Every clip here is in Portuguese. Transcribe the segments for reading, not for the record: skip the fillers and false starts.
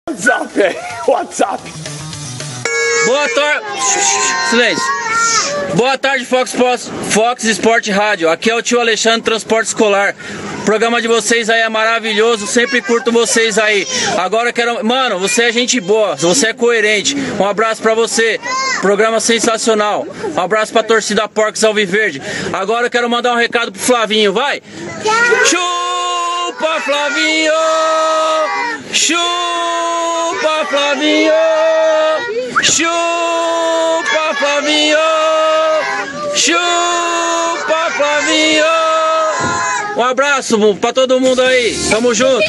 WhatsApp aí, WhatsApp. Boa tarde. Silêncio. Boa tarde, Fox Sport Rádio. Aqui é o tio Alexandre, Transporte Escolar. O programa de vocês aí é maravilhoso, sempre curto vocês aí. Agora eu quero... Mano, você é gente boa, você é coerente. Um abraço pra você. Programa sensacional. Um abraço pra torcida Porcos Alviverde. Agora eu quero mandar um recado pro Flavinho, vai. Chupa, Flavinho! Chupa, Flavinho! Chupa, Flavinho! Chupa, Flavinho! Um abraço pra todo mundo aí, tamo junto.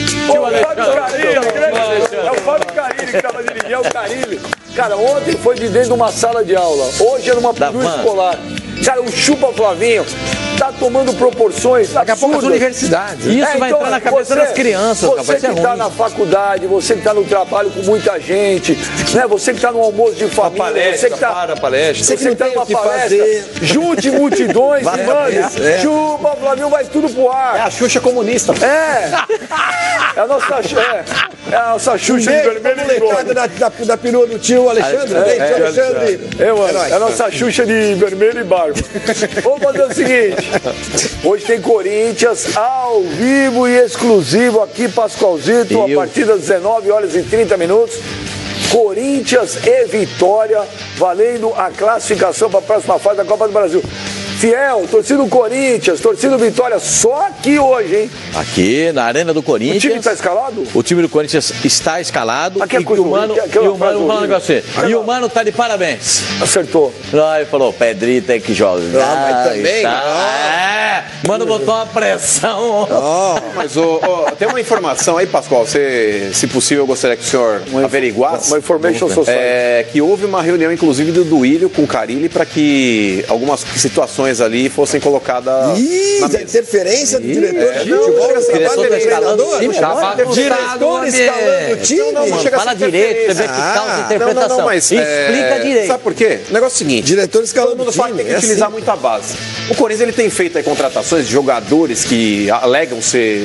É o Fábio Carilli que tava dirigindo, é o Carilli. Cara, ontem foi de dentro de uma sala de aula, hoje era uma perua escolar. Cara, o Chupa Flavinho tá tomando proporções daqui a pouco as universidades. Isso vai entrar na cabeça das crianças. Você que tá na faculdade, você que tá no trabalho com muita gente, né? Você que tá no almoço de família, palestra, você que tá para a palestra, você que não tá numa palestra, junte multidões e mande. Chupa Flavinho, vai tudo pro ar. É a Xuxa comunista. É a nossa Xuxa de vermelho e branco. Da perua do tio Alexandre. Alexandre. É a nossa Xuxa de vermelho e barba. Vamos fazer o seguinte. Hoje tem Corinthians ao vivo e exclusivo aqui, Pascoalzito, a partir das 19h30. Corinthians e Vitória, valendo a classificação para a próxima fase da Copa do Brasil. Fiel, torcida do Corinthians, torcida do Vitória, só aqui hoje, hein? Aqui na Arena do Corinthians. O time está escalado? O time do Corinthians está escalado. Aqui é e o Mano, e o Mano tá de parabéns. Acertou. Não, ele falou, Pedrinho tem que jogar. mas também, Mano botou uma pressão. Mas tem uma informação aí, Pascoal, se possível eu gostaria que o senhor averiguasse. Uma information society. Que houve uma reunião, inclusive, do Duílio com o Carilli para que algumas situações ali fossem colocadas na mesa. Interferência do diretor de futebol. Diretor tá escalando o time, Diretor escalando o time. Não chega a Fala ser direito, você vê que causa interpretação. Não, mas explica direito. Sabe por quê? O negócio é o seguinte. Diretor escalando todo mundo o fala que time. tem que utilizar muito a base. O Corinthians ele tem feito aí contratações de jogadores que alegam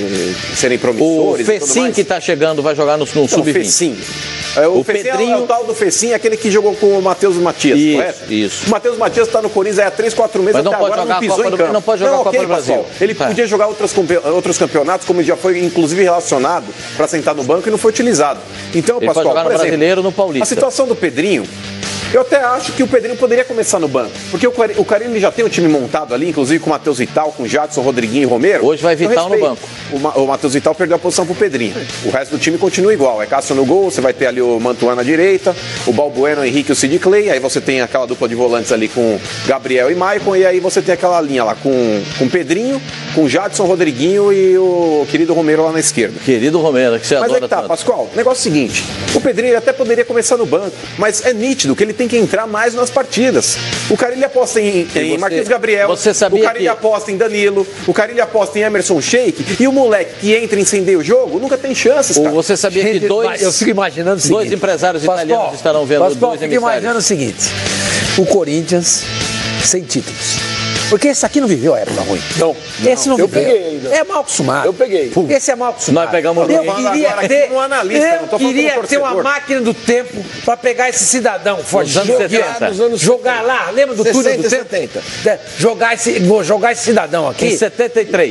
serem promissores. O Fecim que tá chegando vai jogar no Sub-20. Fecim. O Pedrinho é o tal do Fecim, aquele que jogou com o Matheus Matias, correto? Isso. O Matheus Matias está no Corinthians há 3, 4 meses, mas não até pode agora jogar não pisou em campo. Não pode jogar a Copa do Brasil. Ele podia jogar outros campeonatos, como já foi inclusive relacionado para sentar no banco e não foi utilizado. Então, ele Pascoal, pode jogar no Brasileiro, no Paulista. A situação do Pedrinho, eu até acho que o Pedrinho poderia começar no banco, porque o Carilli já tem o time montado ali, inclusive com o Matheus Vital, com o Jadson, Rodriguinho e Romero. Hoje vai Vital no banco. O Matheus Vital perdeu a posição pro Pedrinho. O resto do time continua igual. É Cássio no gol, você vai ter ali o Mantuan na direita, o Balbueno, o Henrique e o Sid Clay. Aí você tem aquela dupla de volantes ali com Gabriel e Maicon. E aí você tem aquela linha lá com Pedrinho, com Jadson, Rodriguinho e o querido Romero lá na esquerda. Querido Romero, que você adora. Mas é que tá, tanto. Pascoal, o negócio é o seguinte. O Pedrinho ele até poderia começar no banco, mas é nítido que ele tem que entrar mais nas partidas. O Carilli aposta em Marquinhos Gabriel, o Carilli aposta em Danilo, o Carilli aposta em Emerson Sheik, e o moleque que entra e incendeia o jogo nunca tem chances, cara. Você sabia que eu fico imaginando o seguinte, dois empresários italianos estarão vendo dois emissários. Eu fico imaginando o seguinte, o Corinthians sem títulos. Porque esse aqui não viveu a época ruim. Não. Esse não eu viveu. peguei ainda. É mal acostumado. Eu peguei. Esse é mal acostumado. Nós pegamos Eu bem. queria Agora, ter, aqui como analista, não tô falando queria como ter uma torcedor. máquina do tempo para pegar esse cidadão forte. Nos anos 70. Jogar lá, lembra do túnel do 60 e tempo? Jogar esse cidadão aqui. Em 73.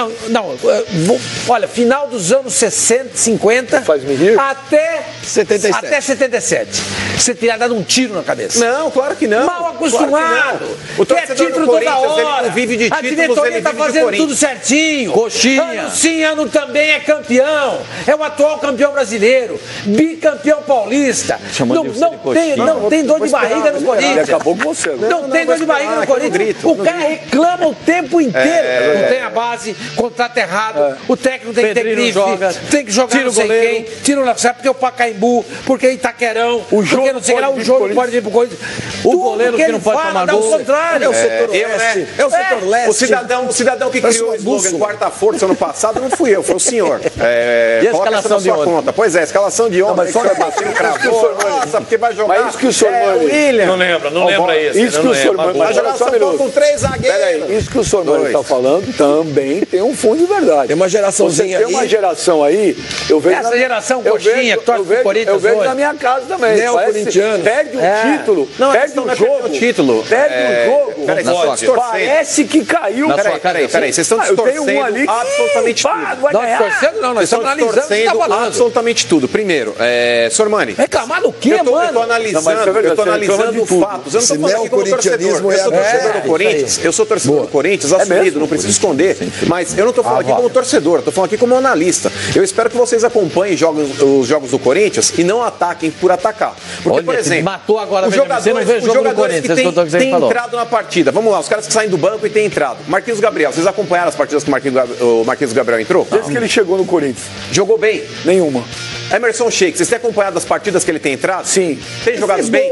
Olha, final dos anos 60, 50, Faz-me rir. até 77. Até 77. Você teria dado um tiro na cabeça. Não, claro que não. Mal acostumado. Claro que não. O Quer torcedor título do toda Corinthians, ele hora. não vive de A títulos, diretoria ele está vive de fazendo Corinthians. tudo certinho. Coxinha. Ano sim, ano também é campeão. É o atual campeão brasileiro. Bicampeão paulista. Chamando de coxinha. Não tem dor de barriga no Ele Corinthians. acabou com você. Né? Não tem dor de barriga no Corinthians. O cara reclama o tempo inteiro. Não tem a base, contrato errado. O técnico tem que ter Pedrinho grife. joga. Tem que jogar Tira não o sei goleiro. quem. Tira o Lacerda, porque o Pacaembu, porque Itaquerão. O jogo porque não sei lá, o jogo pode vir pro Corinthians. O goleiro que não pode tomar gol. É o contrário. É o setor leste. É o setor leste. O cidadão que criou o slogan quarta força ano passado não fui eu, foi o senhor. E a escalação de ontem? Conta. Pois é, a escalação de ontem. Mas só Nossa, porque vai jogar. Mas isso que o senhor William. Não lembra isso. Isso que o senhor Vai jogar só com 3 zagueiros. Peraí, isso que o senhor Mano está falando também tem um fundo de verdade. Tem uma geraçãozinha aí. Tem uma geração aí, eu vejo. Essa geração coxinha, que torce pro Corinthians. Eu vejo na minha casa também. Neo-corintiano. Perde o título, perde o jogo. Perde o jogo. Parece que caiu. Peraí, vocês estão distorcendo absolutamente tudo. Não é torcendo, não, nós estamos analisando o que está falando. Absolutamente tudo. Primeiro, Sormani. Reclamar do quê, mano? Eu tô analisando fatos. Eu não tô falando aqui como torcedor. Eu sou torcedor do Corinthians. Eu sou torcedor do Corinthians, assumido, não preciso esconder. Mas eu não tô falando aqui como torcedor, eu tô falando aqui como analista. Eu espero que vocês acompanhem os jogos do Corinthians e não ataquem por atacar. Porque, por exemplo, matou agora os jogadores, você não vê o jogo do Corinthians, que têm entrado na partida. Vamos lá, os caras que saem do banco e têm entrado. Marquinhos Gabriel, vocês acompanharam as partidas que o Marquinhos Gabriel entrou? Desde que ele chegou no Corinthians. Jogou bem? Nenhuma. Emerson Sheik, vocês têm acompanhado as partidas que ele tem entrado? Sim. Tem jogado bem?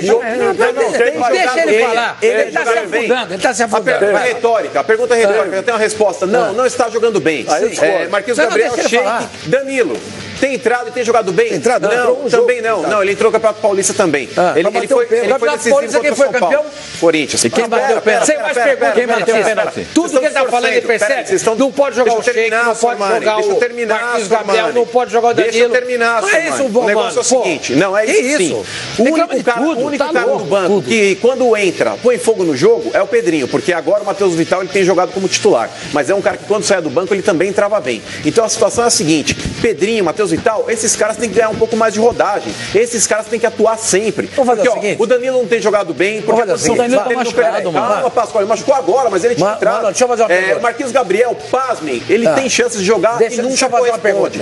Deixa ele falar. Ele está se afundando. Ele está se afundando. A pergunta é retórica, eu tenho uma resposta. Não está jogando bem. Marquinhos Gabriel, Sheik, Danilo. Tem entrado e tem jogado bem? Tem entrado? Não, também não. Não, ele entrou no Campeonato Paulista também. Ele foi decisivo contra o São Paulo. Corinthians. E quem bateu o pênalti? Sem mais perguntas, quem bateu o pênalti? Tudo que ele está falando, ele percebe. Não pode jogar o Sheik, não pode jogar o Marquinhos Gabriel, não pode jogar o Danilo. Deixa eu terminar, não é isso, o negócio é o seguinte. Não, é isso sim. O único cara no banco que, quando entra, põe fogo no jogo é o Pedrinho, porque agora o Matheus Vital ele tem jogado como titular. Mas é um cara que, quando sai do banco, ele também entrava bem. Então a situação é a seguinte: Pedrinho, Matheus Vital, esses caras têm que ganhar um pouco mais de rodagem. Esses caras têm que atuar sempre. Porque, o Danilo não tem jogado bem, porque o Danilo tá machucado, mano. Calma, Pascoal, ele machucou agora, mas ele tinha entrado. Deixa eu fazer uma pergunta. O Marquinhos Gabriel, pasmem, ele tem chances de jogar e nunca corresponde.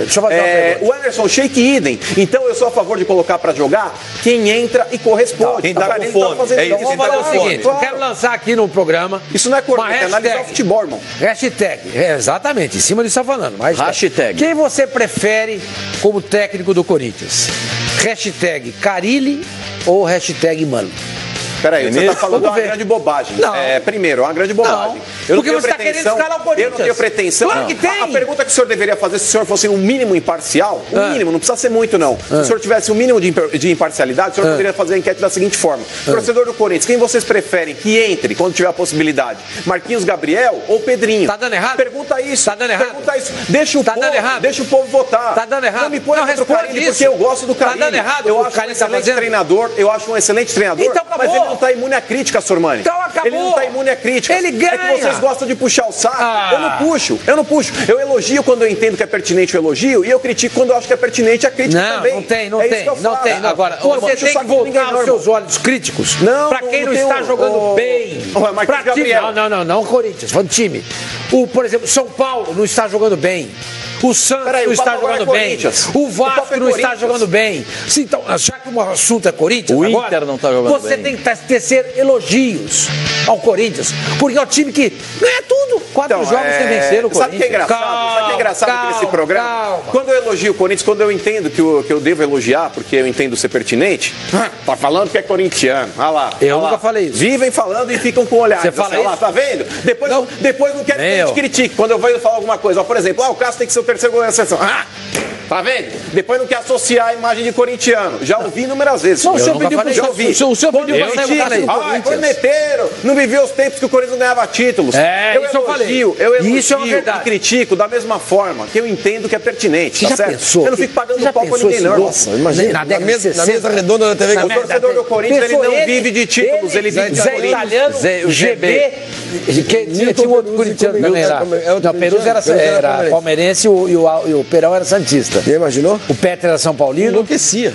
O Emerson Sheik, idem. Então eu sou a favor de colocar pra jogar quem entra e corresponde. Quem tá com fome. É isso, vamos fazer o seguinte, eu quero lançar aqui no programa. Isso não é correto, é analisar o futebol, irmão. Hashtag, exatamente, em cima disso está falando. Hashtag. Quem você prefere como técnico do Corinthians? Hashtag Carille ou hashtag Mano? Peraí, você está falando uma grande bobagem. Não. Primeiro, é uma grande bobagem. Eu porque você está querendo escalar o Corinthians. Eu não tenho pretensão. Claro que tem. A pergunta que o senhor deveria fazer, se o senhor fosse um mínimo imparcial, mínimo, não precisa ser muito não. Se o senhor tivesse um mínimo de imparcialidade, o senhor poderia fazer a enquete da seguinte forma. Torcedor do Corinthians, quem vocês preferem que entre quando tiver a possibilidade? Marquinhos Gabriel ou Pedrinho? Tá dando errado? Pergunta isso. Tá dando errado? Pergunta isso. Deixa o povo votar. Tá dando errado? Não me põe contra o Carille, porque eu gosto do Carille. Tá dando errado? Eu acho um excelente treinador. Eu acho um excelente treinador. Então acabou. Mas ele não está imune à crítica, Sormani. Então acabou. Ele não está imune à crítica. Ele ganha. É que vocês gostam de puxar o saco. Eu não puxo. Eu elogio quando eu entendo que é pertinente o elogio e eu critico quando eu acho que é pertinente a crítica também. Não tem. Agora, você tem que voltar aos seus olhos críticos. Pra quem não está jogando bem. Pra time. Não, Corinthians, falando time. Por exemplo, São Paulo não está jogando bem. O Santos não está jogando bem. O Vasco não está jogando bem. Então, já que o assunto é Corinthians, o Inter não está jogando bem. Você tem que tecer elogios ao Corinthians, porque é o time que ganha tudo. 4 jogos sem vencer o Corinthians. Sabe o que é engraçado? Sabe o que é engraçado aqui nesse programa? Quando eu elogio o Corinthians, quando eu entendo que eu devo elogiar, porque eu entendo ser pertinente, tá falando que é corintiano. Olha lá. Eu nunca falei isso. Vivem falando e ficam com o olhar. Você fala isso? Tá vendo? Depois não quer que a gente critique. Quando eu vou falar alguma coisa, por exemplo, o Cássio tem que ser o terceiro goleiro da seleção. Tá vendo? Depois não quer associar a imagem de corintiano. Já ouvi inúmeras vezes. Não, o senhor pediu pra já ouvi. O senhor pediu pra sair. Prometeram. Não viveu os tempos que o Corinthians não ganhava títulos. Isso eu elogio isso é uma verdade. E critico da mesma forma que eu entendo que é pertinente. Tá certo? Pensou? Eu não fico pagando pau pra ninguém, não. Nossa, imagina. Na mesa redonda da TV. O torcedor do Corinthians, ele não vive de títulos, ele vive de Zé Italiano, o GB. Tinha um outro corintiano também lá. Não, Perus era palmeirense e o Perão era santista. Já imaginou? O Petra era São Paulino. Enlouquecia.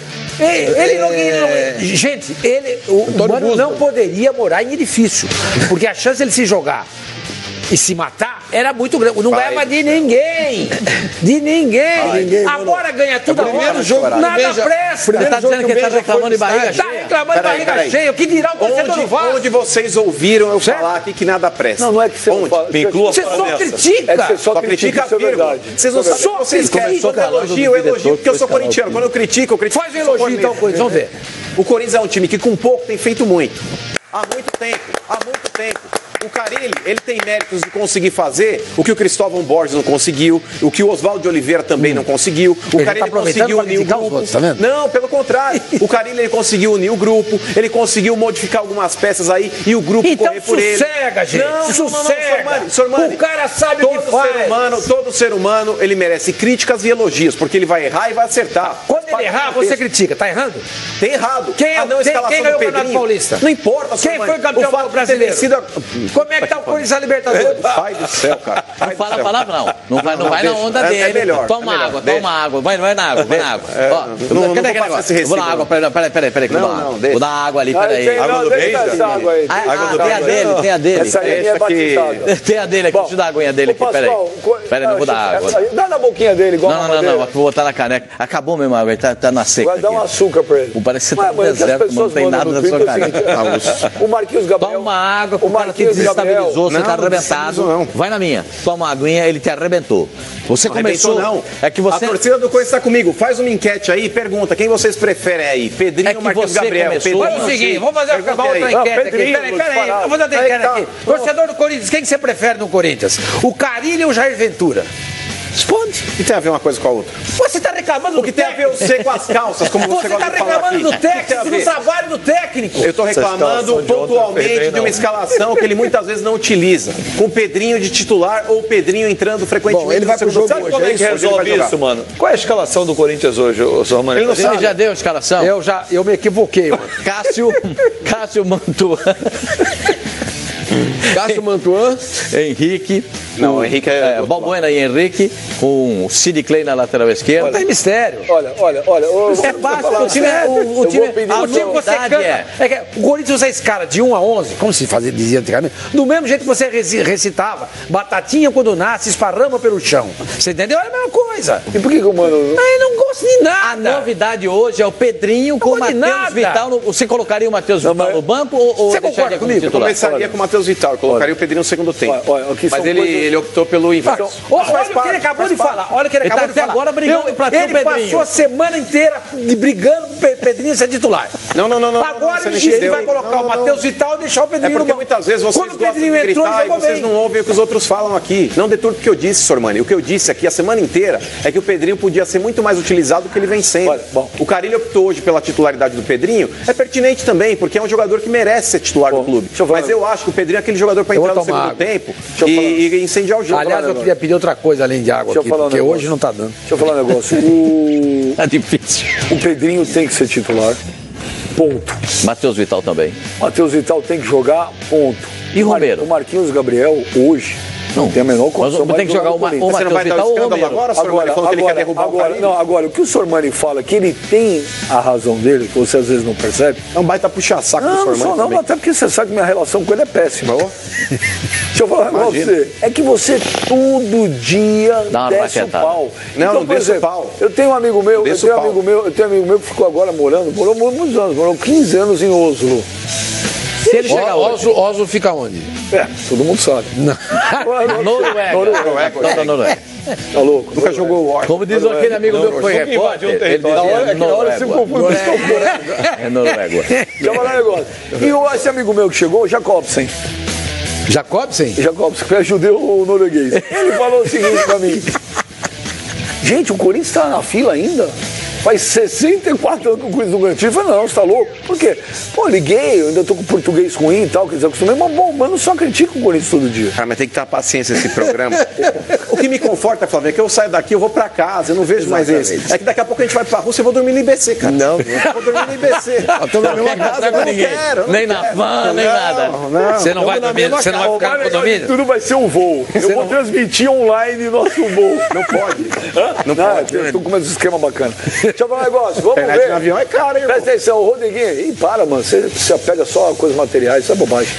Gente, o Mano não poderia morar em edifício. Porque a chance de ele se jogar e se matar, era muito grande. Não ganhava de ninguém. De ninguém. Agora ganha tudo. Primeiro jogo, nada presta. Você tá dizendo que ele tá reclamando de barriga cheia? Tá reclamando de barriga cheia. O que dirá o torcedor do Vasco? Onde vocês ouviram eu falar aqui que nada presta? Não é que você não fala. Você só critica. É que você só critica, isso é verdade. Vocês não sabem, vocês querem elogio, porque eu sou corintiano. Quando eu critico. Faz um elogio então, Corinthians, vamos ver. O Corinthians é um time que com pouco tem feito muito. Há muito tempo. O Carille, ele tem méritos de conseguir fazer o que o Cristóvão Borges não conseguiu, o que o Oswaldo de Oliveira também não conseguiu. O Carille conseguiu unir o grupo. Outros, tá vendo? Não, pelo contrário. O Carille, ele conseguiu unir o grupo, ele conseguiu modificar algumas peças aí e o grupo então, correr por ele. Sossega, gente. Não, sossega. Sormani, o cara sabe o que faz. Todo ser humano, ele merece críticas e elogios, porque ele vai errar e vai acertar. Quando ele errar, você critica. Tá errando? Tem errado. Quem ganhou o Campeonato Paulista? Não importa, Quem foi campeão brasileiro? Como é que tá o Corinthians na Libertadores? Pai do céu, cara. Não fala a palavra, não. Não vai na onda dele. É melhor. Toma água. Vai na água. Cadê aquele negócio? Vou dar água, peraí. Vou dar água ali, peraí. Água do Beija? Tem a dele. Essa aí é batizada. Tem a dele aqui, deixa eu dar a aguinha dele aqui, peraí. Peraí, não vou dar água. Dá na boquinha dele, igual Não, vou botar na caneca. Acabou mesmo a água, tá na seca. Vai dar um açúcar pra ele. Parece que você tá no deserto, não tem nada na sua caneca. O Marquinhos Gabriel. Toma água, o cara que desestabilizou, você tá arrebentado. Vai na minha. Toma uma aguinha, ele te arrebentou. Você começou. Não. É que você. A torcida do Corinthians está comigo. Faz uma enquete aí, pergunta quem vocês preferem aí, Pedrinho ou Marquinhos Gabriel? Olha o seguinte, vamos fazer uma outra enquete aqui. Peraí, vamos fazer outra enquete aqui. Torcedor do Corinthians, quem que você prefere no Corinthians? O Carille ou o Jair Ventura? Responde. E tem a ver uma coisa com a outra? Você está reclamando do técnico. O que tem a ver você com as calças, como você gosta de falar aqui? Você está reclamando do técnico, do trabalho do técnico. Eu estou reclamando pontualmente de uma escalação que ele muitas vezes não utiliza. Com o Pedrinho de titular ou o Pedrinho entrando frequentemente. Bom, ele vai pro jogo hoje. Sabe como é que resolve isso, mano? Qual é a escalação do Corinthians hoje, Sormani? Ele não sabe. Já deu a escalação? Eu me equivoquei, mano. Cássio Mantuan. Cássio Mantuan. Henrique. Não, o Henrique é. Balbuena e Henrique, com o Sid Clay na lateral esquerda. Não tem mistério. Olha. É fácil. O time que você canta. O Corinthians usa esse cara de 1 a 11, como se dizia antigamente, do mesmo jeito que você recitava. Batatinha quando nasce, esparrama pelo chão. Você entendeu? É a mesma coisa. E por que o mano. Ele não gosta de nada. A novidade hoje é o Pedrinho com o Matheus Vital. Você colocaria o Matheus Vital no banco ou você concorda comigo? Eu começaria com o Matheus Vital. Eu colocaria o Pedrinho no segundo tempo. Mas ele optou pelo inverso. Olha o que ele acabou de falar. Olha o que ele acabou de falar. Agora brigando pra ter o Pedrinho. Ele passou a semana inteira brigando com o Pedrinho ser titular. Não. Agora ele vai colocar o Matheus Vital e deixar o Pedrinho no banco. Muitas vezes vocês quando o Pedrinho entrou, e vocês não ouvem o que os outros falam aqui. Não deturpe o que eu disse, Sormani. O que eu disse aqui a semana inteira é que o Pedrinho podia ser muito mais utilizado do que ele vem sendo. O Carille optou hoje pela titularidade do Pedrinho. É pertinente também, porque é um jogador que merece ser titular do clube. Mas eu acho que o Pedrinho é aquele jogador para entrar no segundo tempo e incendiar o jogo. Aliás, eu queria pedir outra coisa além de água aqui, porque hoje não tá dando. Deixa eu falar um negócio. É difícil. O Pedrinho tem que ser titular. Ponto. Matheus Vital também. Matheus Vital tem que jogar, ponto. E Romero? O Marquinhos Gabriel, hoje, não tem a menor condição. Mas tem que jogar o Matheus Vital ou o Romero? Agora, Sormani, falando que ele quer derrubar o Carille? Agora, o que o Sormani fala, que ele tem a razão dele, que você às vezes não percebe. É um baita puxa-saco do Sormani. Não, até porque você sabe que minha relação com ele é péssima. Deixa eu falar com você. É que você todo dia desce o pau. Não desce o pau. Eu tenho um amigo meu, eu tenho um amigo meu que ficou agora morou muitos anos, morou 15 anos em Oslo. Se ele chegar Oslo fica onde? Todo mundo sabe. Noruega. Tá louco? Nunca jogou o Como diz aquele amigo meu que foi repórter, ele dizia Noruega. Se confunde. É Noruega. Deixa eu falar um negócio. E esse amigo meu que chegou, Jacobsen, que é judeu norueguês. Ele falou o seguinte pra mim. Gente, o Corinthians tá na fila ainda? Faz 64 anos que o Corinthians não ganha título. Eu falei, não, você tá louco? Por quê? Pô, liguei, eu ainda tô com português ruim e tal, quer dizer, acostumei, mas não só critico o Corinthians todo dia. Cara, mas tem que ter paciência esse programa. O que me conforta, Flávio, é que eu saio daqui, eu vou pra casa, eu não vejo mais esse. É que daqui a pouco a gente vai pra Rússia e eu vou dormir no IBC, cara. Não. Vou dormir no IBC. Eu tô na mesma casa, eu não quero. Nem na van, nem nada. Você não vai dormir, você não vai ficar no condomínio? Tudo vai ser um voo. Eu vou transmitir online nosso voo. Não pode. Não pode. Eu tô com um esquema bacana. Deixa eu falar um negócio, vamos ver. No avião é caro, hein, Presta atenção, o Rodriguinho. Ih, para, mano, você pega só coisas materiais, isso é bobagem.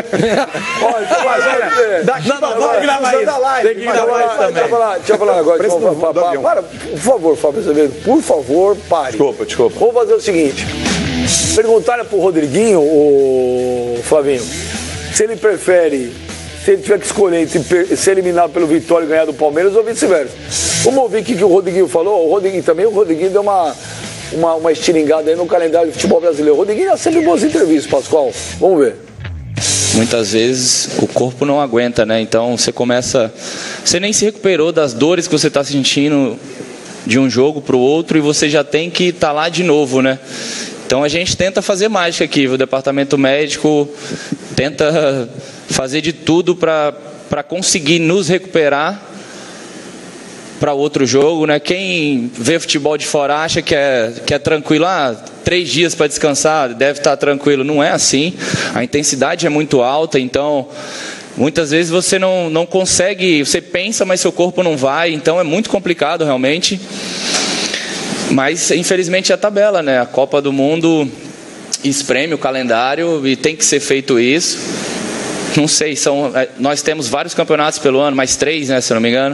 Olha, Vamos gravar isso. Tem que gravar isso também. Deixa eu falar agora. Para, por favor, Fábio Azevedo, por favor, pare. Desculpa. Vamos fazer o seguinte. Perguntaram pro Rodriguinho, o Flavinho, se ele prefere, se ele tiver que escolher entre ser eliminado pelo Vitória e ganhar do Palmeiras ou vice-versa. Vamos ouvir o que o Rodriguinho falou. O Rodriguinho deu uma estiringada aí no calendário de futebol brasileiro. O Rodriguinho dá sempre boas entrevistas, Pascoal. Vamos ver. Muitas vezes o corpo não aguenta, né? Então você nem se recuperou das dores que você está sentindo de um jogo para o outro e você já tem que estar lá de novo, né? Então a gente tenta fazer mágica aqui, o departamento médico tenta fazer de tudo para conseguir nos recuperar para outro jogo, né? Quem vê futebol de fora acha que é tranquilo, 3 dias para descansar, deve estar tranquilo. Não é assim, a intensidade é muito alta, então muitas vezes você não consegue, você pensa, mas seu corpo não vai, então é muito complicado realmente. Mas, infelizmente, é a tabela, né? A Copa do Mundo espreme o calendário e tem que ser feito isso. Não sei, nós temos vários campeonatos pelo ano, mais 3, né, se eu não me engano.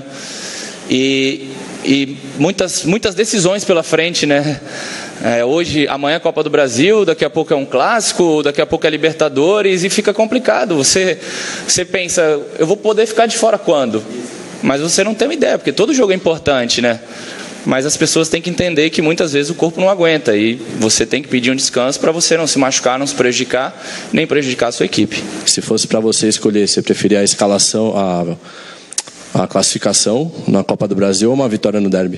E muitas decisões pela frente, né? Hoje, amanhã é a Copa do Brasil, daqui a pouco é um clássico, daqui a pouco é Libertadores e fica complicado. Você pensa, eu vou poder ficar de fora quando? Mas você não tem uma ideia, porque todo jogo é importante, né? Mas as pessoas têm que entender que muitas vezes o corpo não aguenta e você tem que pedir um descanso para você não se machucar, não se prejudicar, nem prejudicar a sua equipe. Se fosse para você escolher, você preferia a escalação, a classificação na Copa do Brasil ou uma vitória no derby?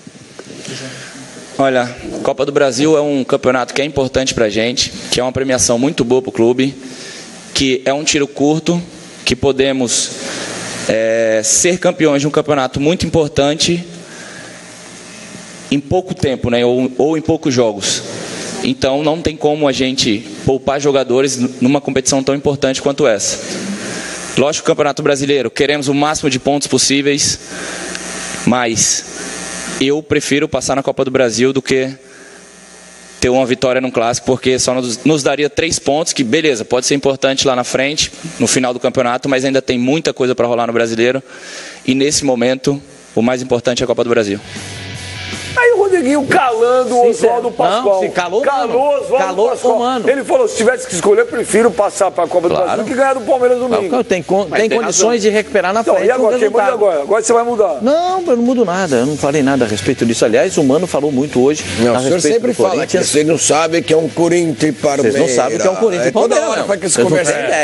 Olha, a Copa do Brasil é um campeonato que é importante para a gente, que é uma premiação muito boa para o clube, que é um tiro curto, que podemos ser campeões de um campeonato muito importante em pouco tempo, né? ou em poucos jogos. Então não tem como a gente poupar jogadores numa competição tão importante quanto essa. Lógico, o Campeonato Brasileiro, queremos o máximo de pontos possíveis, mas eu prefiro passar na Copa do Brasil do que ter uma vitória num clássico, porque só nos daria 3 pontos, que beleza, pode ser importante lá na frente, no final do campeonato, mas ainda tem muita coisa para rolar no Brasileiro, e nesse momento o mais importante é a Copa do Brasil. Aí o Rodriguinho calando o Oswaldo Pascoal. Calou Oswaldo Pascoal. Mano. Ele falou, se tivesse que escolher, eu prefiro passar para a Copa do Brasil que ganhar do Palmeiras domingo. Tem condições de recuperar na frente. E agora, quem muda agora? Agora você vai mudar. Não, eu não mudo nada. Eu não falei nada a respeito disso. Aliás, o Mano falou muito hoje a respeito do sempre fala que vocês não sabem que é um Corinthians para o Vocês não sabem que é um Corinthians e Palmeiras. Toda hora faz que essa conversa é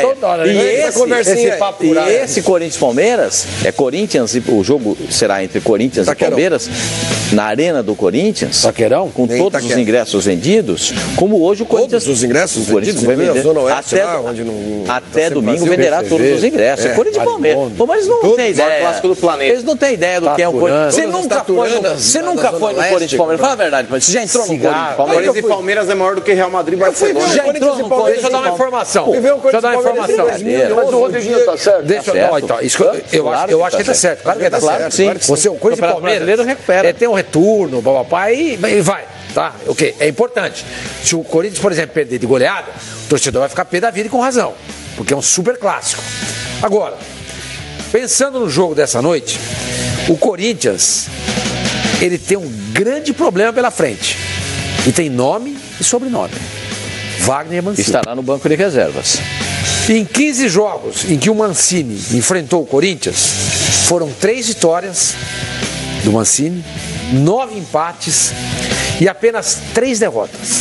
E esse Corinthians-Palmeiras é Corinthians, e o jogo será entre Corinthians e Palmeiras, na Arena do Corinthians, Taquerão? com todos os ingressos vendidos, como hoje o Corinthians... Todos os ingressos vendidos? Vai vender. Até domingo venderá todos os ingressos. É Corinthians e Palmeiras. Pô, mas eles não têm ideia. Clássico do planeta. Eles não têm ideia do que é um Corinthians. Você nunca foi no Corinthians e Palmeiras. Fala a verdade, você já entrou no Corinthians e Palmeiras. Corinthians e Palmeiras é maior do que Real Madrid e Barcelona. Já entrou no Corinthians. Deixa eu dar uma informação. Deixa eu dar uma informação. Mas o Rodriguinho tá certo. Eu acho que tá certo. Claro que tá certo. Sim. Você, o Corinthians e Palmeiras recupera. Tem um retorno, papai, e vai. Tá? Ok, é importante. Se o Corinthians, por exemplo, perder de goleada, o torcedor vai ficar pé da vida e com razão, porque é um super clássico. Agora, pensando no jogo dessa noite, o Corinthians, ele tem um grande problema pela frente. E tem nome e sobrenome. Wagner Mancini. Estará no banco de reservas. Em 15 jogos em que o Mancini enfrentou o Corinthians, foram 3 vitórias do Mancini, 9 empates e apenas 3 derrotas.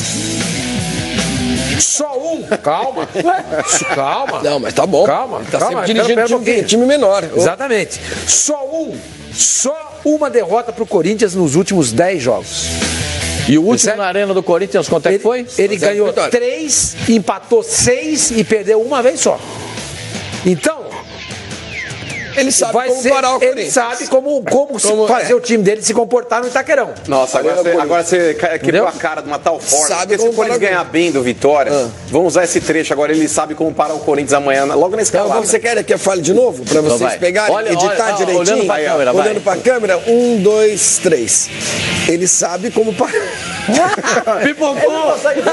Só um. Calma. Calma. Não, mas tá bom. Calma. Tá sempre dirigindo um time menor. Exatamente. Só uma derrota pro Corinthians nos últimos 10 jogos. E o último na Arena do Corinthians, quanto é que foi? Ele ganhou 3, empatou 6 e perdeu uma vez só. Então, Ele sabe como parar o Corinthians. Ele sabe como fazer o time dele se comportar no Itaquerão. Nossa, agora você quebrou a cara de uma tal forma. Porque se o Corinthians ganhar bem do Vitória, vamos usar esse trecho agora. Ele sabe como parar o Corinthians amanhã, logo na escalada. Então, você quer que eu fale de novo? Pra vocês pegarem, editar direitinho? Olhando pra câmera. 1, 2, 3. Ele sabe como parar. Pipocou!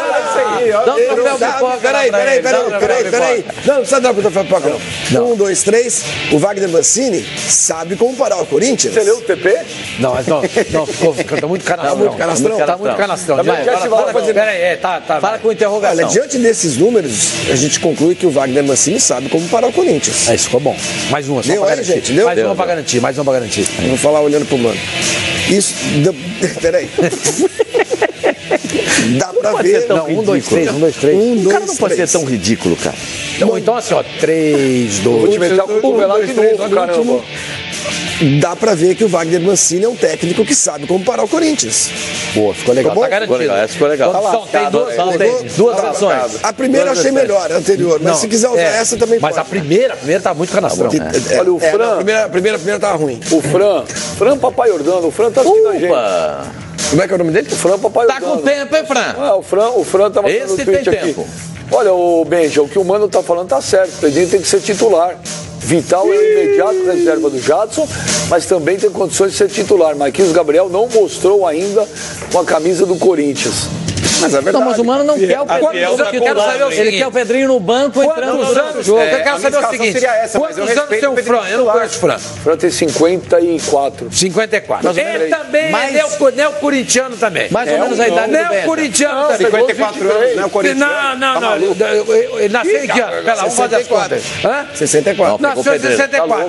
Peraí. Não precisa dar pro pipoca, não. 1, 2, 3. O Wagner Mancini sabe como parar o Corinthians. Você leu o TP? Não, tá muito canastrão. Tá muito canastrão. Peraí, fala com interrogação. Olha, diante desses números, a gente conclui que o Wagner Mancini sabe como parar o Corinthians. Isso ficou bom. Mais uma, só pra garantir. Gente, mais uma pra garantir. Vou falar olhando pro mano. Isso. Peraí. Dá pra ver. Não, 1, 2, 3. O cara não pode ser tão ridículo, cara. Então assim, ó, 3, 2. Vou te meter a cotovelada de novo, caramba. Dá pra ver que o Wagner Mancini é um técnico que sabe como parar o Corinthians. Boa, ficou legal. Tá garantido. Ficou legal. Tem duas opções. A primeira eu achei melhor, a anterior. Mas se quiser usar essa também pode. Mas a primeira tá muito canastrão. Olha, o Fran... A primeira tava ruim. O Fran Papai Jordano. O Fran tá assistindo a gente. Como é que é o nome dele? O Fran Papai Jordano. Tá com tempo, hein, Fran? O Fran tá mandando no tweet aqui. Tempo. Olha, o Benja, o que o Mano tá falando tá certo. O Pedrinho tem que ser titular. Vital é o imediato reserva do Jadson, mas também tem condições de ser titular. Marquinhos Gabriel não mostrou ainda com a camisa do Corinthians. Mas é verdade. Não, mas o Mano não quer o Pedrinho. Ele quer o Pedrinho no banco entrando no jogo. Eu quero saber o seguinte: quantos anos tem o Fran? Eu não conheço o Fran. O Fran tem 54. 54. Ele também é neo-corintiano também. Mais ou menos a idade do neo-corintiano também. 54 anos, neo-corintiano. Não. Ele nasceu em que ano? Pera lá, vamos fazer as contas. 64. Nasceu em 64.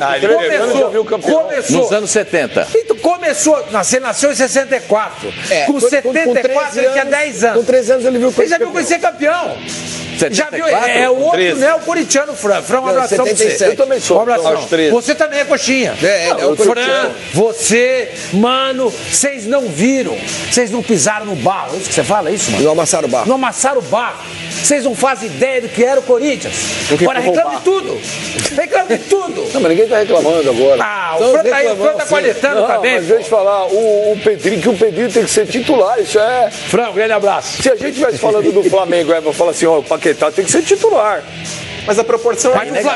Começou. Nos anos 70. Então começou. Você nasceu em 64. Com 74 ele tinha 10 anos. Com 13 anos ele viu Ele já viu que ser campeão. 74? Já viu? É o outro, né? O corintiano, Fran. Fran, um abração pra você. Eu também sou. Um abração. Você também é coxinha. O Fran, você, Mano, vocês não viram. Vocês não pisaram no barro. É isso que você fala, isso, mano? Não amassaram o barro. Não amassaram o barro. Vocês não fazem ideia do que era o Corinthians. Agora reclama de tudo. Reclama de tudo. Não, mas ninguém tá reclamando agora. O Fran tá coletando também. Mas deixa eu falar, o Pedrinho tem que ser titular. Isso é. Fran, um grande abraço. Se a gente estivesse falando do Flamengo, eu falar assim, ó, o Paquetá tem que ser titular. Mas a proporção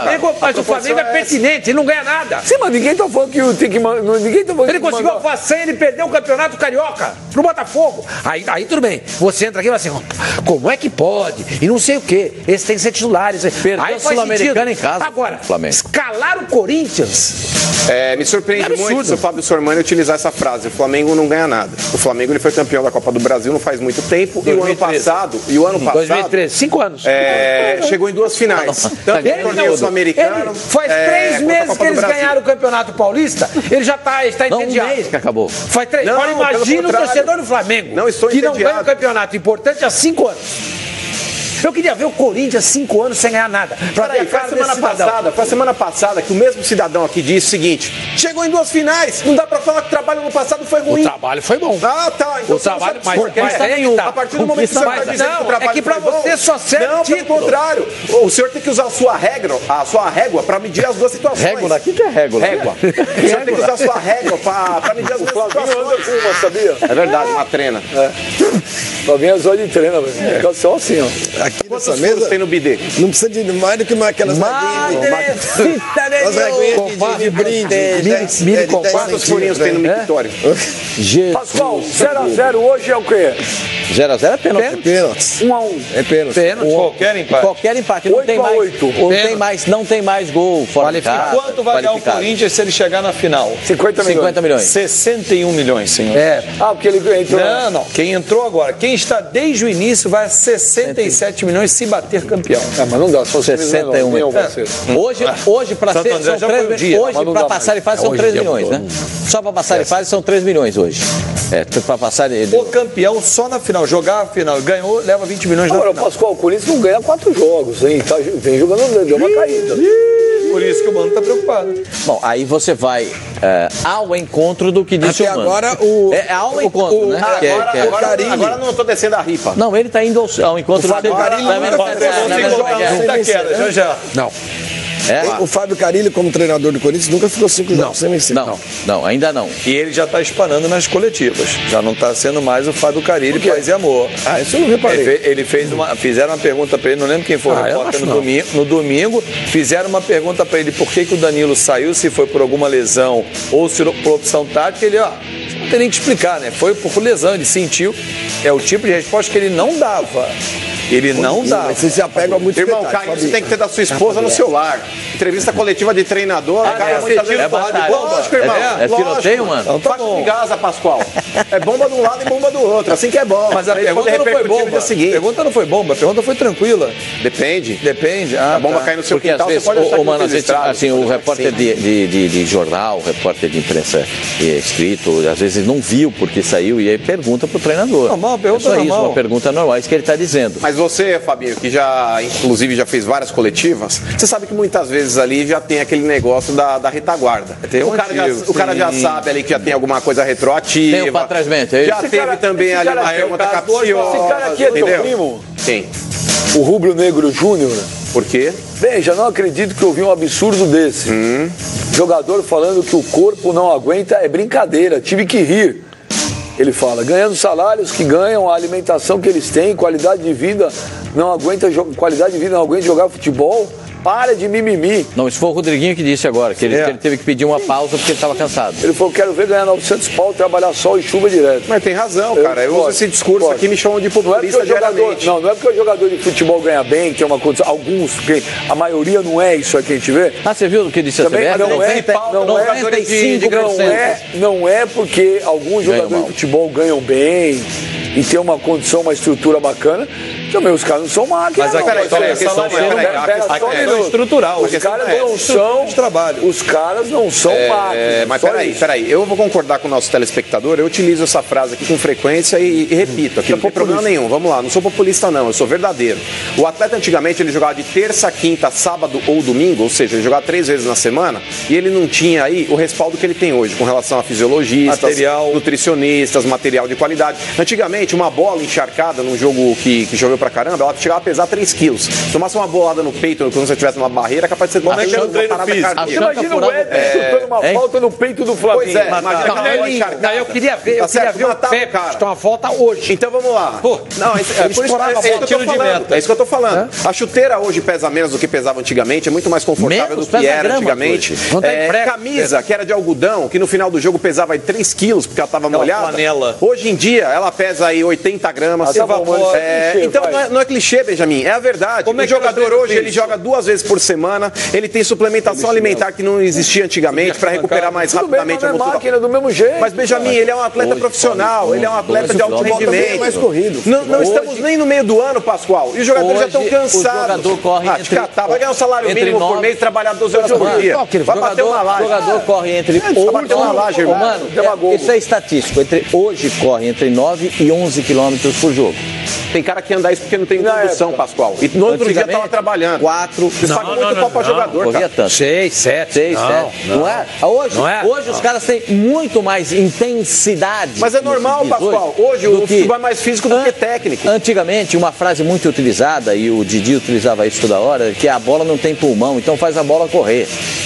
o Flamengo é pertinente, ele não ganha nada. Sim, mas ninguém tá falando que tem que ninguém tá falando. Ele conseguiu a façanha, ele perdeu o campeonato carioca pro Botafogo. Aí tudo bem. Você entra aqui e fala assim, como é que pode? E não sei o quê. Esse tem que ser titular. Perdeu o Sul-Americano em casa. Agora, escalar o Corinthians. Me surpreende muito se o Fábio Sormani utilizar essa frase. O Flamengo não ganha nada. O Flamengo ele foi campeão da Copa do Brasil não faz muito tempo. 2013. E o ano passado. 2013, 5 anos. Chegou em 2 finais. Tanto no torneio sul-americano. Faz 3 meses que eles ganharam o Campeonato Paulista. Ele já está entediado. Um mês que acabou. Faz 3. Agora imagina o torcedor do Flamengo. Que não ganha um campeonato importante há 5 anos. Eu queria ver o Corinthians 5 anos sem ganhar nada. Foi a semana passada que o mesmo cidadão aqui disse o seguinte: chegou em 2 finais, não dá pra falar que o trabalho no passado foi ruim. O trabalho foi bom. Tá. Então o trabalho, mas a partir do momento que você está dizendo que o trabalho é que pra você só serve não, pelo contrário. O senhor tem que usar a sua régua pra medir as duas situações. Régua? O que é régua? Régua. O senhor tem que usar a sua régua pra medir as duas situações. Sabia? É verdade, uma trena. Flavinho é só de treina, velho. Fica só assim, ó. Aqui nessa mesa tem no bidê? Não precisa de mais do que aquelas reguinhas de brinde. Quantos furinhos tem no mictório? Pascoal, 0x0 hoje é o quê? 0x0 é pênalti. 1x1. É pênalti. Qualquer empate. Não tem mais gol fora de casa. Quanto vai ganhar o Corinthians se ele chegar na final? 50 milhões. 61 milhões, senhor. Porque ele entrou. Não. Quem entrou agora. Quem está desde o início vai a 67 milhões se bater campeão. Mas não dá, só 61 milhões. Hoje para ser são 3 milhões. Hoje para passar de fase são 3 milhões, né? Só para passar de fase são 3 milhões hoje. Para passar o campeão só na final, jogar a final, ganhou, leva 20 milhões na final. Agora, Pascoal, o Corinthians não ganha 4 jogos, hein? Vem jogando, deu uma caída. Por isso que o Mano está preocupado. Bom, aí você vai ao encontro do que disse o Mano. Agora ao encontro, né? Agora não estou descendo a ripa. Não, ele está indo ao encontro do Carilli. Já. Não. O Fábio Carille, como treinador do Corinthians, nunca ficou 5 jogos sem vencer. Não, ainda não. E ele já está espanando nas coletivas. Já não está sendo mais o Fábio Carille, Paz e Amor. Isso eu não reparei. Ele fizeram uma pergunta para ele, não lembro quem foi o repórter no domingo, fizeram uma pergunta para ele por que o Danilo saiu, se foi por alguma lesão ou se por opção tática. Ele, não tem nem que explicar, né? Foi por lesão, ele sentiu. É o tipo de resposta que ele não dava. Ele não dá. Você se apega a muito. Irmão, Caio, você tem que ter da sua esposa no seu lar. Entrevista coletiva de treinador, muitas vezes lógico, irmão. É tiroteio, mano? Então tá bom. Gaza, Pascoal. É bomba de um lado e bomba do outro. Assim que é bom. Mas a pergunta não foi bomba. A pergunta não foi bomba, a pergunta foi tranquila. Depende. A bomba cai no seu quintal, você pode achar mano, assim, o repórter de jornal, o repórter de imprensa escrito, às vezes não viu porque saiu e aí pergunta pro treinador. Normal, pergunta normal. Isso, uma pergunta normal, é isso que ele tá dizendo. Mas você, Fabinho, que inclusive já fez várias coletivas, você sabe que muitas vezes ali já tem aquele negócio da retaguarda. O cara já sabe ali que já tem alguma coisa retroativa. Tem o patrasmento, é isso? Já teve também ali uma pergunta capciosa. Esse cara aqui é teu primo? Quem? O Rubro Negro Júnior. Por quê? Bem, já não acredito que eu vi um absurdo desse. Jogador falando que o corpo não aguenta é brincadeira, tive que rir. Ele fala, ganhando salários que ganham, a alimentação que eles têm, qualidade de vida não aguenta jogar futebol. Para de mimimi. Não, isso foi o Rodriguinho que disse agora, que ele teve que pedir uma pausa porque ele estava cansado. Ele falou, quero ver ganhar 900 pau, trabalhar sol e chuva direto. Mas tem razão, cara. Eu uso esse discurso aqui, me chamam de populista diariamente. Não é porque o jogador de futebol ganha bem, que é uma condição. Alguns, porque a maioria não é isso aí que a gente vê. Você viu o que disse a CBF? Não é porque alguns jogadores de futebol ganham bem e tem uma condição, uma estrutura bacana. Também os caras não são máquinas. Mas peraí, é estrutural. Os caras não são de trabalho. Os caras não são máquinas. Mas peraí, eu vou concordar com o nosso telespectador. Eu utilizo essa frase aqui com frequência e repito aqui. Não tem problema nenhum. Vamos lá, não sou populista não, eu sou verdadeiro. O atleta antigamente ele jogava de terça, quinta, sábado ou domingo, ou seja, ele jogava 3 vezes na semana e ele não tinha aí o respaldo que ele tem hoje com relação a fisiologistas, nutricionistas, material de qualidade. Antigamente, uma bola encharcada num jogo que choveu pra caramba, ela chegava a pesar 3 quilos. Se tomasse uma bolada no peito quando você estivesse numa barreira, é capaz de ser como é que é o treino físico? Imagina o Éder chutando uma falta no peito do Flamengo. Pois é, imagina eu queria ver o Pepe chutar uma falta hoje. Então vamos lá. Não, é isso que eu tô falando. A chuteira hoje pesa menos do que pesava antigamente, é muito mais confortável do que era antigamente. Camisa, que era de algodão, que no final do jogo pesava 3 quilos, porque ela estava molhada. Hoje em dia, ela pesa aí 80 gramas. Então não é clichê, Benjamin, é a verdade. O jogador hoje, ele joga 2 vezes por semana, ele tem suplementação alimentar que não existia antigamente para recuperar mais rapidamente a musculatura. Do mesmo jeito. Mas, Benjamin, ele é um atleta profissional, ele é um atleta de alto rendimento. Não estamos nem no meio do ano, Pascoal, e os jogadores já estão cansados. O jogador corre vai ganhar um salário mínimo por mês, trabalhar 12 horas por dia. Vai bater uma laje. O jogador corre entre... Mano, isso é estatístico. Hoje corre entre 9 e 11 quilômetros por jogo. Tem cara que anda isso porque não tem condição, Pascoal. E no outro dia estava trabalhando. 4. Você paga muito pau para jogador, cara. Tanto. 6, 7. Não é? Hoje os caras têm muito mais intensidade. Mas é normal, Pascoal. Hoje o futebol é mais físico do que técnico. Antigamente, uma frase muito utilizada, e o Didi utilizava isso toda hora, que a bola não tem pulmão, então faz a bola correr.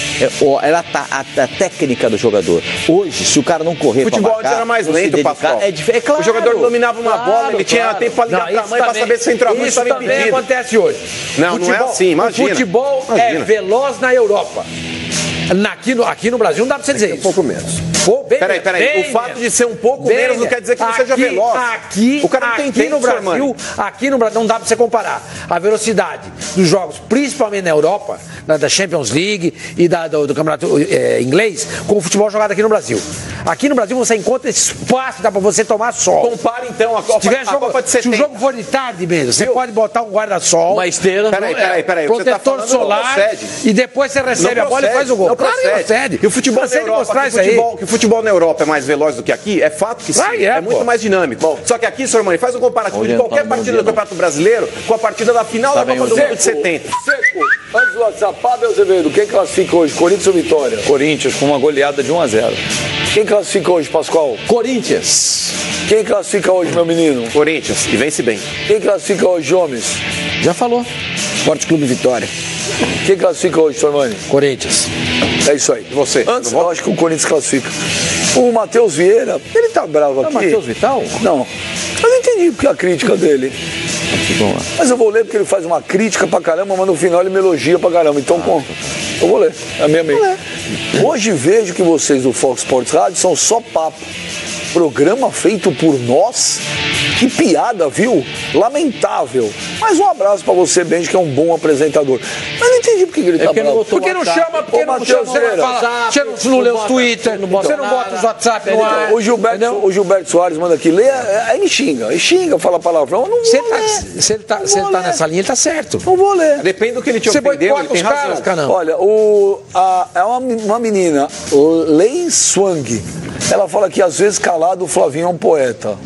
A técnica do jogador. Hoje, se o cara não correr, o futebol antes era mais lento, Pascoal. É claro, o jogador dominava uma bola, ele tinha tempo para ligar para a mãe para saber se o centroavante estava impedido. Isso também acontece hoje. Não é assim, imagina. O futebol é veloz na Europa. Aqui no Brasil não dá pra você dizer isso. Um pouco menos. Peraí. O fato de ser um pouco menos não quer dizer que não seja veloz. O cara não tem tempo, no Brasil, aqui no Brasil não dá pra você comparar a velocidade dos jogos, principalmente na Europa, da Champions League e do campeonato inglês, com o futebol jogado aqui no Brasil. Aqui no Brasil você encontra esse espaço, dá pra você tomar sol. Compare então a Copa de 70. Se o jogo for de tarde mesmo, você pode botar um guarda-sol, uma esteira, peraí, protetor solar, e depois você recebe a bola e faz o gol. Não procede. E o futebol na Europa, que o futebol na Europa é mais veloz do que aqui, é fato que sim, é muito mais dinâmico. Bom, só que aqui, Sormani, faz um comparativo de qualquer partida do Campeonato Brasileiro com a partida da final da Copa do Mundo de 70. Antes do WhatsApp, Fábio Azevedo, quem classifica hoje? Corinthians ou Vitória? Corinthians com uma goleada de 1-0. Quem classifica hoje, Pascoal? Corinthians. Quem classifica hoje, meu menino? Corinthians, e vence bem. Quem classifica hoje, Gomes? Já falou. Esporte Clube Vitória. Quem classifica hoje, Sormani? Corinthians. É isso aí. E você? Antes, eu acho que o Corinthians classifica. O Matheus Vieira, ele tá bravo aqui. É o Matheus Vital? Não. Eu não entendi porque a crítica dele. Mas eu vou ler porque ele faz uma crítica pra caramba, mas no final ele me elogia pra caramba. Então, eu vou ler. É mesmo aí. Hoje vejo que vocês do Fox Sports Rádio são só papo. Programa feito por nós? Que piada, viu? Lamentável. Mas um abraço pra você, Benji, que é um bom apresentador. Mas não entendi por que ele tá bravo. Porque não chama, porque não chama. Você não lê os Twitter, você não bota os WhatsApp no ar. O Gilberto Soares manda aqui, lê, aí me xinga. E xinga, fala palavrão, não vou ler. Se ele tá nessa linha, ele tá certo. Não vou ler. Depende do que ele te ofendeu, ele tem razão. Olha, é uma menina, Lei Swang, ela fala que às vezes calado o Flavinho é um poeta.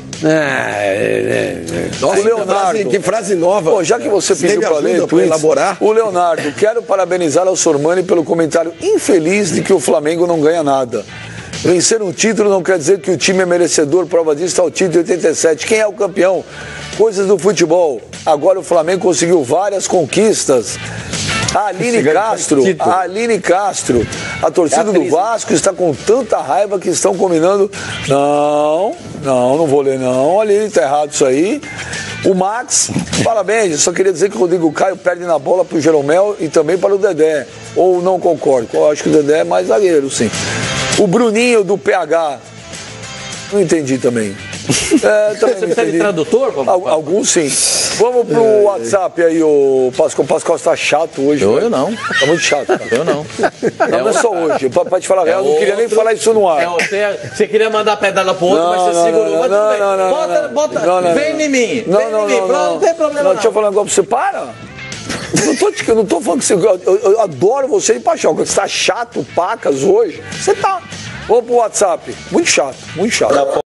Nossa, o Leonardo, que frase nova. Pô, já que você pediu para ler, elaborar. O Leonardo, quero parabenizar ao Sormani pelo comentário infeliz de que o Flamengo não ganha nada. Vencer um título não quer dizer que o time é merecedor, prova disso está o título de 87. Quem é o campeão? Coisas do futebol. Agora o Flamengo conseguiu várias conquistas. A Aline Castro, a torcida do Vasco está com tanta raiva que estão combinando. Não vou ler não. Aline, tá errado isso aí. O Max, parabéns, eu só queria dizer que o Rodrigo Caio perde na bola pro Jeromel e também para o Dedé. Ou não concordo? Eu acho que o Dedé é mais zagueiro, sim. O Bruninho do PH, não entendi também. Também você precisa de tradutor? Alguns sim. Vamos pro WhatsApp aí, o Pascoal. O Pascoal está chato hoje. Eu não. Tá muito chato, cara. Eu não. Não é só hoje. Pra te falar a real, eu não queria nem falar isso no ar. Você queria mandar a pedala pro outro, mas você segurou. Bota. Vem em mim. Não tem problema não. Deixa eu falar um negócio pra você. Para. Eu não tô falando que você... Eu adoro você de paixão. Quando você tá chato, pacas hoje, você tá. Vamos pro WhatsApp. Muito chato.